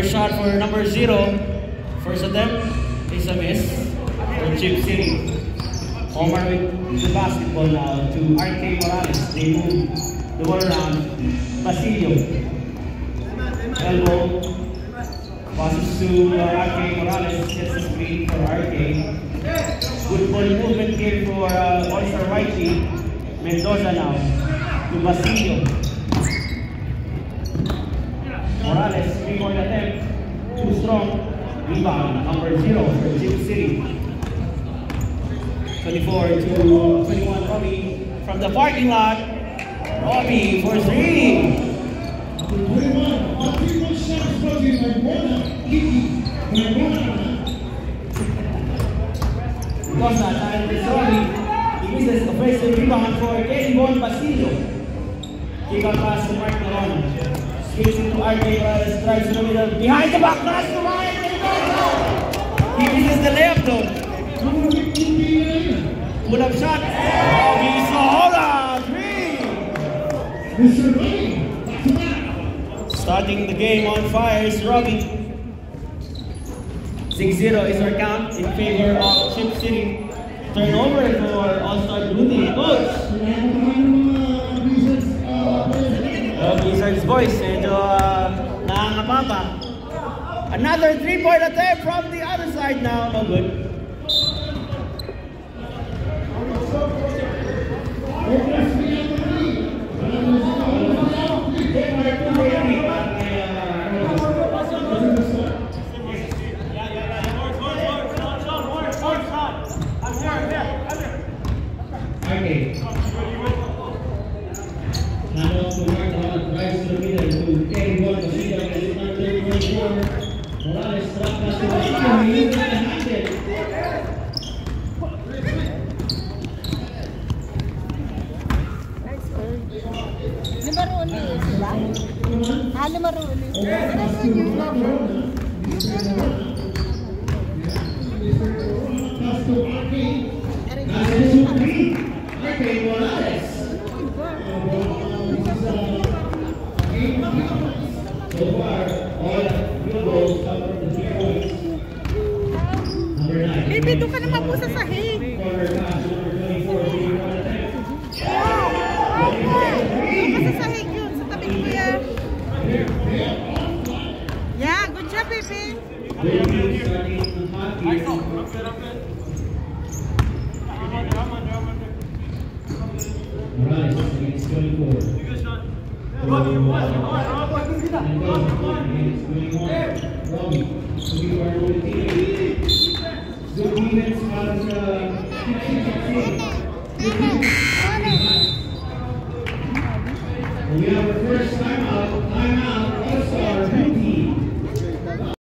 First shot for number 0. First attempt is a miss for Chip City. Omar with the basketball now to RK Morales. They move the ball around. Basilio. Elbow. Passes to RK Morales. Gets the screen for RK. Good ball movement here for All-Star Whitey. Mendoza now to Basilio. Morales, 3-point attempt. Too strong. Rebound, number 0 for Chip City. 24 to 21, Robby from the parking lot. Robby for 3. Because that time is Robby. He misses offensive rebound for Kelly Basilio. Kick out pass to Mark Naron. Switch into RK Morales, drives to the middle. Behind the back pass to Ryan. He misses the layup though. Pull up shot. Robby Sohoda, 3. Starting the game on fire is Robby. 6-0 is our count in favor of Chip City. Turnover for All-Star Blue Team. Coach! Wizards boys, medyo nakangapapa. Another 3-point attempt from the other side now. No good. Baby, doon ka naman po sa sahig. Doon ka sa sahig yun, sa tabi ko yan. Yeah, good job, baby. We have our first timeout, All-Star.